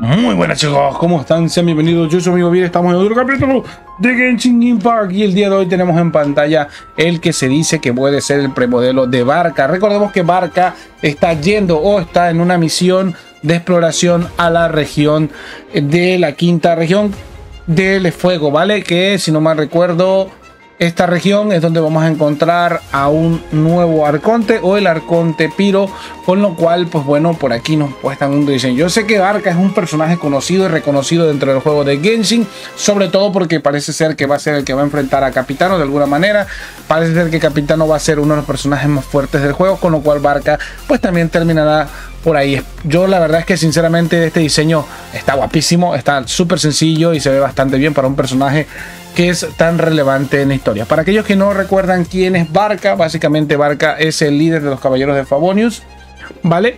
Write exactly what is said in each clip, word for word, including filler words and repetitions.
Muy buenas chicos, ¿cómo están? Sean bienvenidos, yo soy su amigo Vir, estamos en otro capítulo de Genshin Impact y el día de hoy tenemos en pantalla el que se dice que puede ser el premodelo de Barca. Recordemos que Barca está yendo o está en una misión de exploración a la región de la quinta región del fuego, ¿vale? Que si no mal recuerdo, esta región es donde vamos a encontrar a un nuevo arconte o el arconte Piro, con lo cual pues bueno, por aquí nos puestan un diseño. Yo sé que Barca es un personaje conocido y reconocido dentro del juego de Genshin, sobre todo porque parece ser que va a ser el que va a enfrentar a Capitano de alguna manera. Parece ser que Capitano va a ser uno de los personajes más fuertes del juego, con lo cual Barca pues también terminará por ahí. Yo la verdad es que sinceramente este diseño está guapísimo, está súper sencillo y se ve bastante bien para un personaje que es tan relevante en la historia. Para aquellos que no recuerdan quién es Barca, básicamente Barca es el líder de los caballeros de Favonius, ¿vale?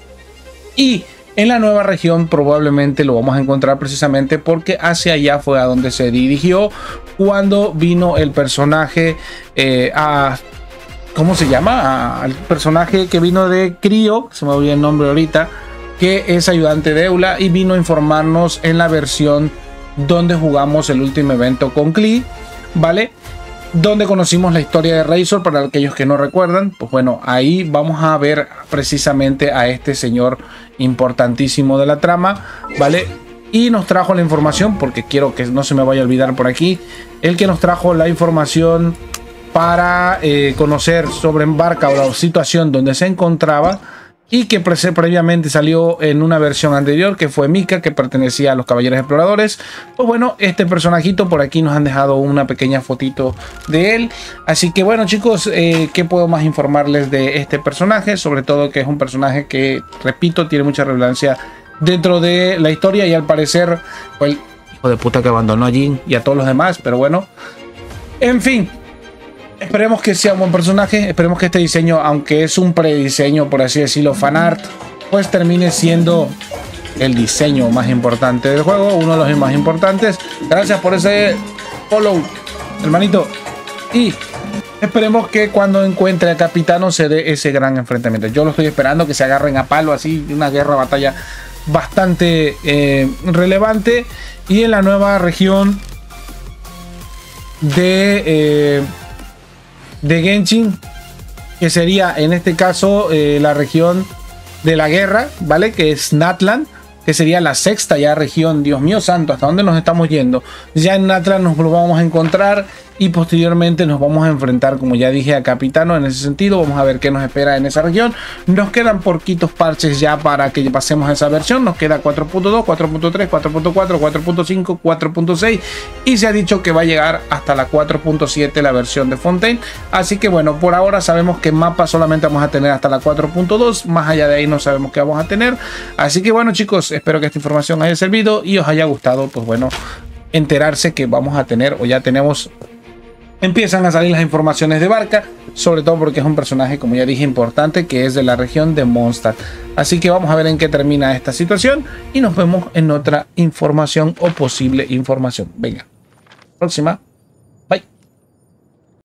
Y en la nueva región probablemente lo vamos a encontrar precisamente porque hacia allá fue a donde se dirigió cuando vino el personaje eh, a... ¿Cómo se llama? Al personaje que vino de Crío, se me olvidó el nombre ahorita, que es ayudante de Eula y vino a informarnos en la versión donde jugamos el último evento con Klee, ¿vale? Donde conocimos la historia de Razor. Para aquellos que no recuerdan, pues bueno, ahí vamos a ver precisamente a este señor importantísimo de la trama, ¿vale? Y nos trajo la información, porque quiero que no se me vaya a olvidar por aquí, el que nos trajo la información para eh, conocer sobre Barca o la situación donde se encontraba, y que pre previamente salió en una versión anterior que fue Mika, que pertenecía a los Caballeros Exploradores. Pues bueno, este personajito por aquí nos han dejado una pequeña fotito de él. Así que bueno chicos, eh, ¿qué puedo más informarles de este personaje? Sobre todo que es un personaje que, repito, tiene mucha relevancia dentro de la historia, y al parecer fue el hijo de puta que abandonó a Jin y a todos los demás, pero bueno, en fin. Esperemos que sea un buen personaje, esperemos que este diseño, aunque es un prediseño, por así decirlo, fanart, pues termine siendo el diseño más importante del juego, uno de los más importantes. Gracias por ese follow, hermanito. Y esperemos que cuando encuentre a Capitano se dé ese gran enfrentamiento. Yo lo estoy esperando, que se agarren a palo, así, una guerra, batalla bastante eh, relevante. Y en la nueva región de... Eh, de Genshin, que sería en este caso eh, la región de la guerra, ¿vale? Que es Natlan, que sería la sexta ya región. Dios mío santo, ¿hasta dónde nos estamos yendo? Ya en Natlan nos lo vamos a encontrar y posteriormente nos vamos a enfrentar, como ya dije, a Capitano. En ese sentido vamos a ver qué nos espera en esa región. Nos quedan poquitos parches ya para que pasemos a esa versión. Nos queda cuatro punto dos, cuatro punto tres, cuatro punto cuatro, cuatro punto cinco, cuatro punto seis y se ha dicho que va a llegar hasta la cuatro punto siete la versión de Fontaine. Así que bueno, por ahora sabemos que mapa solamente vamos a tener hasta la cuatro punto dos, más allá de ahí no sabemos qué vamos a tener. Así que bueno chicos, espero que esta información haya servido y os haya gustado, pues bueno, enterarse que vamos a tener o ya tenemos... Empiezan a salir las informaciones de Barca, sobre todo porque es un personaje, como ya dije, importante, que es de la región de Mondstadt. Así que vamos a ver en qué termina esta situación y nos vemos en otra información o posible información. Venga, próxima.